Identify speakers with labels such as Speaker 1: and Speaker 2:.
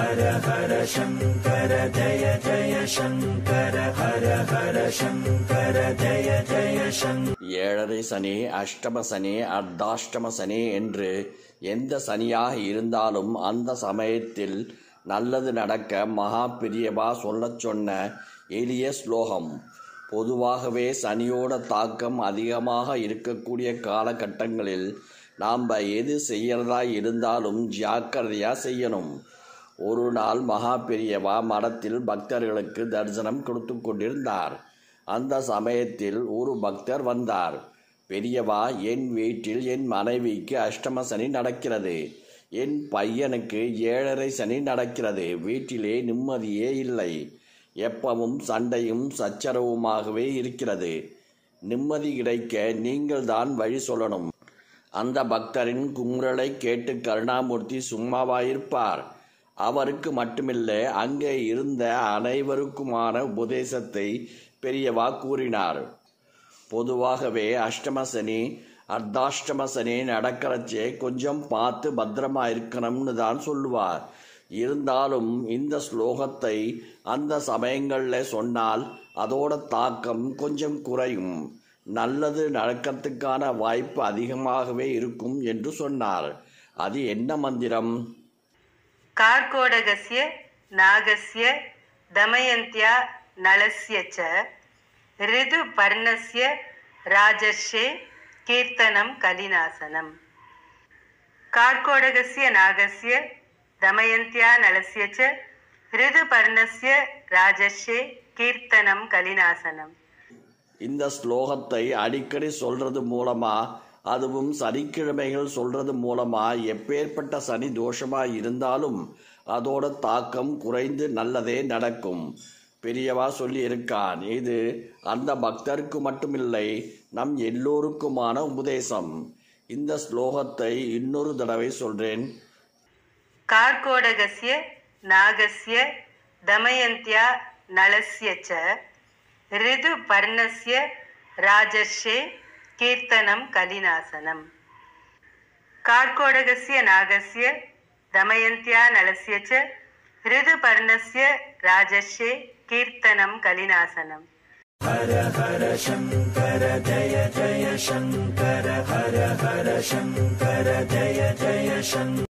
Speaker 1: हर हर शंकर जय जय शंकर हर हर शंकर जय जय शंकर.
Speaker 2: ஏழரை சனி, அஷ்டம சனி, அர்த்தாஷ்டம சனி என்று எந்த சனியாக இருந்தாலும் அந்த சமயத்தில் நல்லது நடக்க மகா பெரியவா சொல்லச் சொன்ன எளிய ஸ்லோகம். பொதுவாகவே சனியோட தாக்கம் அதிகமாக இருக்கக்கூடிய காலகட்டங்களில் நாம் எது செய்யறதா இருந்தாலும் ஜாக்கிரதையாக செய்யணும். ஒரு நாள் மகா பெரியவா மடத்தில் பக்தர்களுக்கு தரிசனம் கொடுத்து கொண்டிருந்தார். அந்த சமயத்தில் ஒரு பக்தர் வந்தார். பெரியவா, என் வீட்டில் என் மனைவிக்கு அஷ்டம சனி நடக்கிறது, என் பையனுக்கு ஏழரை சனி நடக்கிறது, வீட்டிலே நிம்மதியே இல்லை, எப்பவும் சண்டையும் சச்சரவுமாகவே இருக்கிறது, நிம்மதி கிடைக்க நீங்கள் தான் வழி சொல்லணும். அந்த பக்தரின் குமுறலை கேட்டு கருணாமூர்த்தி சும்மாவாயிருப்பார்? அவருக்கு மட்டுமில்லை, அங்கே இருந்த அனைவருக்குமான உபதேசத்தை பெரியவா கூறினார். பொதுவாகவே அஷ்டம சனி அர்த்தாஷ்டம சனி நடக்கிறச்சே கொஞ்சம் பார்த்து பத்திரமா இருக்கணும்னு தான் சொல்லுவார். இருந்தாலும் இந்த ஸ்லோகத்தை அந்த சமயங்களில் சொன்னால் அதோட தாக்கம் கொஞ்சம் குறையும், நல்லது நடக்கிறதுக்கான வாய்ப்பு அதிகமாகவே இருக்கும் என்று சொன்னார். அது என்ன மந்திரம்?
Speaker 3: கார்கோடகஸ்ய நாகஸ்ய தமயந்தியா நலஸ்ய ச ரிது பர்ணஸ்ய ராஜர்ஷே கீர்த்தனம் கலிநாசனம். கார்கோடகஸ்ய நாகஸ்ய தமயந்தியா நலஸ்ய ச ரிது பர்ணஸ்ய ராஜர்ஷே கீர்த்தனம் கலிநாசனம்.
Speaker 2: இந்த ஸ்லோகத்தை அடிக்கடி சொல்றது மூலமா, அதுவும் சனிக்கிழமைகள் சொல்றது மூலமா எப்பேற்பட்ட சனி தோஷமா இருந்தாலும் அதோட தாக்கம் குறைந்து நல்லதே நடக்கும். பெரியவா சொல்லி இருக்கான். இது அந்த பக்தருக்கு மட்டுமில்லை, நம் எல்லோருக்குமான உபதேசம். இந்த ஸ்லோகத்தை இன்னொரு தடவை சொல்றேன்.
Speaker 3: கார்கோடகஸ்ய நாகஸ்ய தமயந்தியா நலஸ்ய ச ரிது பர்ணஸ்ய ராஜர்ஷே கீர்த்தனம் கலிநாசனம். கார்கோடகஸ்ய நாகஸ்ய தமயந்தியா நலஸ்ய ச ரிது பர்ணஸ்ய ராஜர்ஷே கீர்த்தனம் கலிநாசனம்.
Speaker 1: हर हर शंकर जय जय शंकर हर हर शंकर जय जय शंकर.